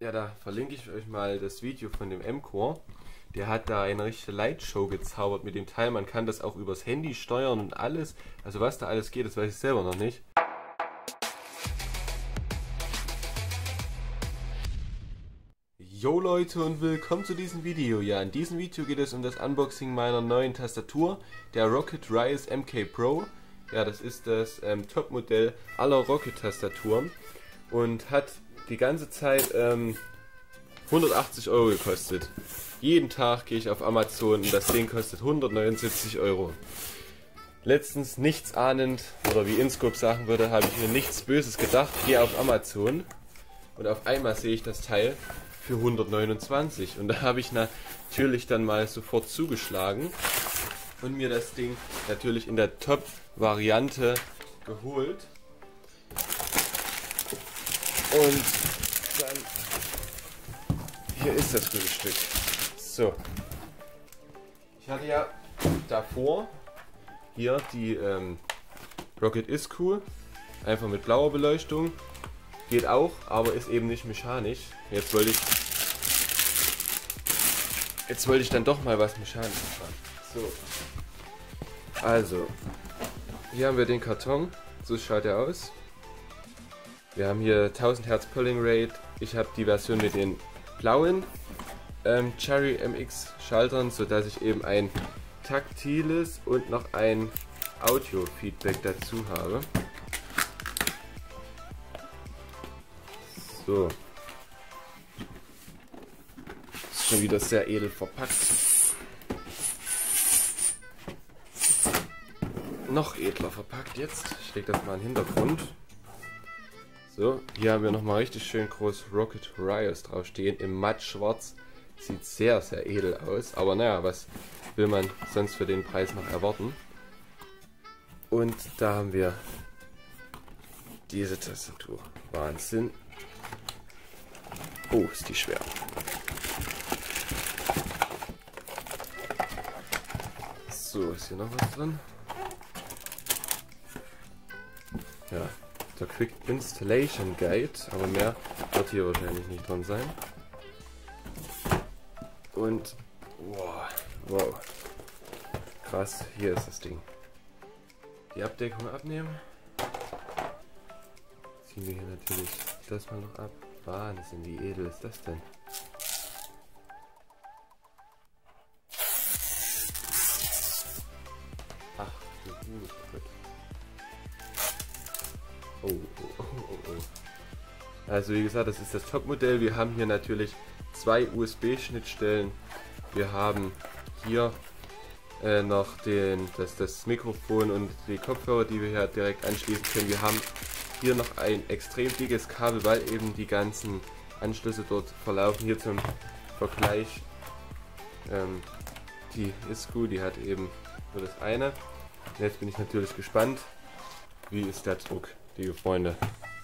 Ja, da verlinke ich euch mal das Video von dem M-Core. Der hat da eine richtige Lightshow gezaubert mit dem Teil. Man kann das auch übers Handy steuern und alles. Also was da alles geht, das weiß ich selber noch nicht. Yo Leute und willkommen zu diesem Video. Ja, in diesem Video geht es um das Unboxing meiner neuen Tastatur, der Rocket Riot MK Pro. Ja, das ist das Topmodell aller Rocket-Tastaturen und hat die ganze Zeit 180 € gekostet. Jeden Tag gehe ich auf Amazon und das Ding kostet 179 €. Letztens nichts ahnend, oder wie Inscope sagen würde, habe ich mir nichts Böses gedacht, gehe auf Amazon und auf einmal sehe ich das Teil für 129 und da habe ich natürlich dann mal sofort zugeschlagen und mir das Ding natürlich in der Top-Variante geholt. Und dann hier ist das gute Stück. So, ich hatte ja davor hier die Rocket Iscu, einfach mit blauer Beleuchtung, geht auch, aber ist eben nicht mechanisch. Jetzt wollte ich dann doch mal was Mechanisches machen. So, also hier haben wir den Karton, so schaut er aus. Wir haben hier 1000 Hertz Polling Rate. Ich habe die Version mit den blauen Cherry MX Schaltern, sodass ich eben ein taktiles und noch ein Audio-Feedback dazu habe. So. Ist schon wieder sehr edel verpackt. Noch edler verpackt jetzt. Ich lege das mal in den Hintergrund. So, hier haben wir nochmal richtig schön groß Rocket Riot draufstehen im mattschwarz. Sieht sehr, sehr edel aus. Aber naja, was will man sonst für den Preis noch erwarten? Und da haben wir diese Tastatur. Wahnsinn. Oh, ist die schwer. So, ist hier noch was drin? Ja, der Quick Installation Guide, aber mehr wird hier wahrscheinlich nicht drin sein. Und wow, krass, hier ist das Ding. Die Abdeckung abnehmen. Ziehen wir hier natürlich das mal noch ab. Wahnsinn, wie edel ist das denn? Ach, du Gott. Oh. Also wie gesagt, das ist das Topmodell. Wir haben hier natürlich zwei USB-Schnittstellen. Wir haben hier noch das Mikrofon und die Kopfhörer, die wir hier direkt anschließen können. Wir haben hier noch ein extrem dickes Kabel, weil eben die ganzen Anschlüsse dort verlaufen. Hier zum Vergleich, die Iscu, die hat eben nur das eine. Und jetzt bin ich natürlich gespannt, wie ist der Druck, liebe Freunde.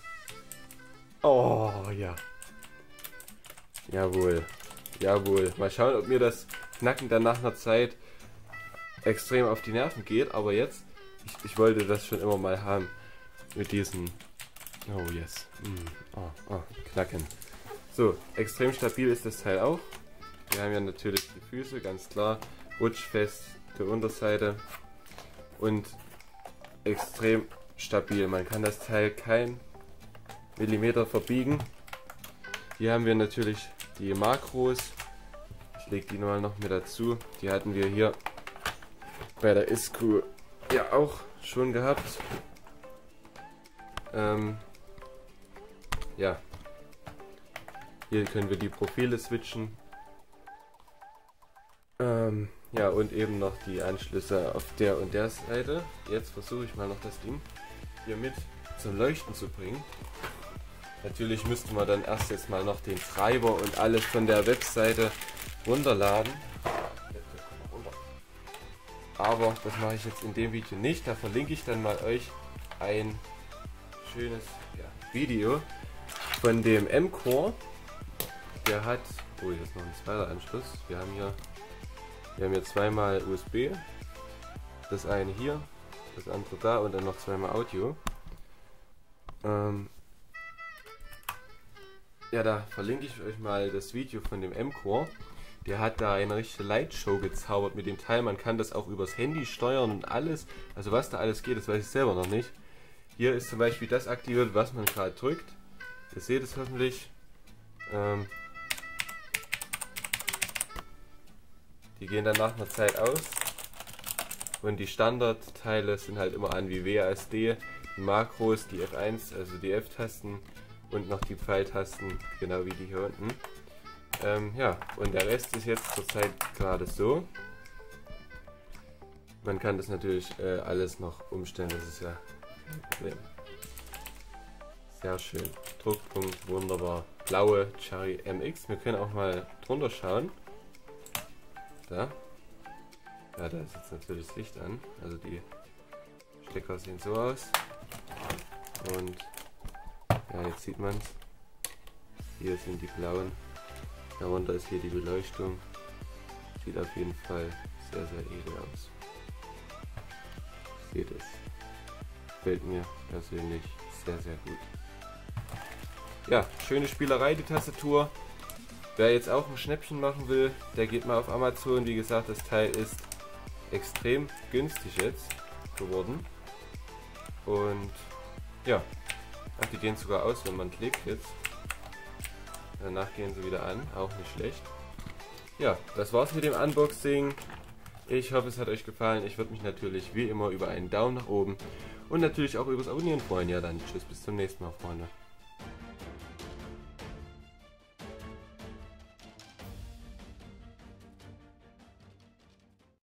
Oh ja. Jawohl. Jawohl. Mal schauen, ob mir das Knacken dann nach einer Zeit extrem auf die Nerven geht. Aber jetzt, ich wollte das schon immer mal haben. Mit diesen... Oh yes. Knacken. So, extrem stabil ist das Teil auch. Wir haben ja natürlich die Füße, ganz klar. Rutschfest der Unterseite. Und extrem stabil. Man kann das Teil kein Millimeter verbiegen. Hier haben wir natürlich die Makros. Ich lege die mal noch mit dazu. Die hatten wir hier bei der Iscu ja auch schon gehabt. Ja. Hier können wir die Profile switchen. Ja, und eben noch die Anschlüsse auf der und der Seite. Jetzt versuche ich mal noch das Ding hier mit zum Leuchten zu bringen. Natürlich müssten wir dann erst jetzt mal noch den Treiber und alles von der Webseite runterladen. Aber das mache ich jetzt in dem Video nicht. Da verlinke ich dann mal euch ein schönes Video von dem M-Core. Der hat, oh, hier ist noch ein zweiter Anschluss. Wir haben hier zweimal USB. Das eine hier, das andere da und dann noch zweimal Audio. Ja, da verlinke ich euch mal das Video von dem M-Core. Der hat da eine richtige Lightshow gezaubert mit dem Teil. Man kann das auch übers Handy steuern und alles. Also was da alles geht, das weiß ich selber noch nicht. Hier ist zum Beispiel das aktiviert, was man gerade drückt. Ihr seht es hoffentlich. Die gehen dann nach einer Zeit aus. Und die Standardteile sind halt immer an wie WASD. Die Makros, die F1, also die F-Tasten und noch die Pfeiltasten, genau wie die hier unten. Ja, und der Rest ist jetzt zurzeit gerade so. Man kann das natürlich alles noch umstellen, das ist ja kein Problem. Sehr schön. Druckpunkt, wunderbar. Blaue Cherry MX. Wir können auch mal drunter schauen. Da. Ja, da ist jetzt natürlich das Licht an. Also die Stecker sehen so aus. Und ja, jetzt sieht man es. Hier sind die blauen. Darunter ist hier die Beleuchtung. Sieht auf jeden Fall sehr, sehr edel aus. Seht es. Gefällt mir persönlich sehr, sehr gut. Ja, schöne Spielerei, die Tastatur. Wer jetzt auch ein Schnäppchen machen will, der geht mal auf Amazon. Wie gesagt, das Teil ist extrem günstig jetzt geworden. Und ja, ach, die gehen sogar aus, wenn man klickt jetzt. Danach gehen sie wieder an, auch nicht schlecht. Ja, das war's mit dem Unboxing. Ich hoffe, es hat euch gefallen. Ich würde mich natürlich wie immer über einen Daumen nach oben und natürlich auch über das Abonnieren freuen. Ja, dann tschüss, bis zum nächsten Mal, Freunde.